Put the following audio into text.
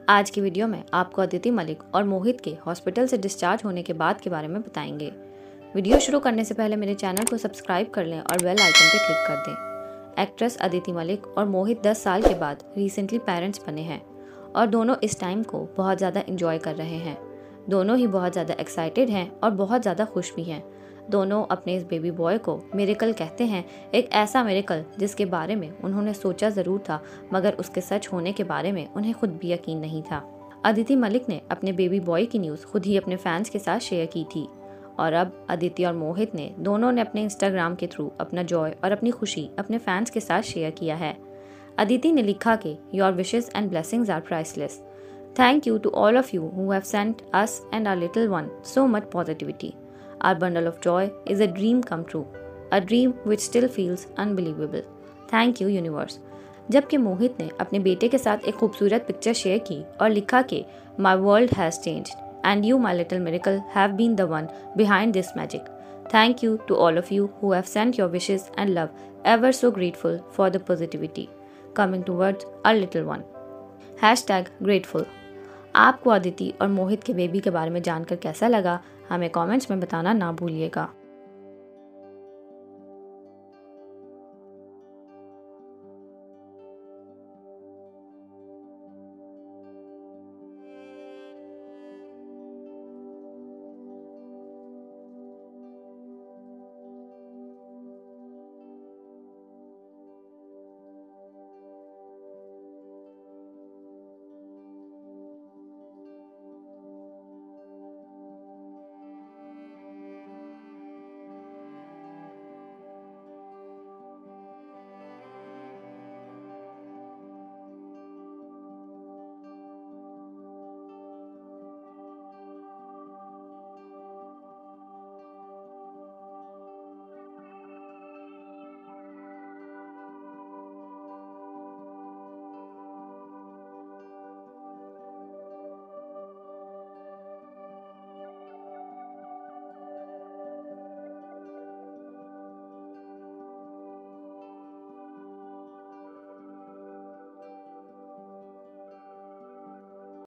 आज की वीडियो में आपको अदिति मलिक और मोहित के हॉस्पिटल से डिस्चार्ज होने के बाद के बारे में बताएंगे। वीडियो शुरू करने से पहले मेरे चैनल को सब्सक्राइब कर लें और बेल आइकन पर क्लिक कर दें। एक्ट्रेस अदिति मलिक और मोहित 10 साल के बाद रिसेंटली पेरेंट्स बने हैं और दोनों इस टाइम को बहुत ज़्यादा इंजॉय कर रहे हैं। दोनों ही बहुत ज़्यादा एक्साइटेड हैं और बहुत ज़्यादा खुश भी हैं। दोनों अपने इस बेबी बॉय को मिरेकल कहते हैं, एक ऐसा मिरेकल जिसके बारे में उन्होंने सोचा ज़रूर था मगर उसके सच होने के बारे में उन्हें खुद भी यकीन नहीं था। अदिति मलिक ने अपने बेबी बॉय की न्यूज़ खुद ही अपने फैंस के साथ शेयर की थी और अब अदिति और मोहित ने दोनों ने अपने इंस्टाग्राम के थ्रू अपना जॉय और अपनी खुशी अपने फैंस के साथ शेयर किया है। अदिति ने लिखा कि your wishes and blessings are priceless. Thank you to all of you who have sent us and our little one so much positivity. Our bundle of joy is a dream come true, a dream which still feels unbelievable. Thank you universe। जबकि मोहित ने अपने बेटे के साथ एक खूबसूरत picture share की और लिखा कि My world has changed and you my little miracle have been the one behind this magic. Thank you to all of you who have sent your wishes and love, ever so grateful for the positivity coming towards our little one. #grateful। आपको अदिति और मोहित के baby के बारे में जानकर कैसा लगा, हमें कमेंट्स में बताना ना भूलिएगा।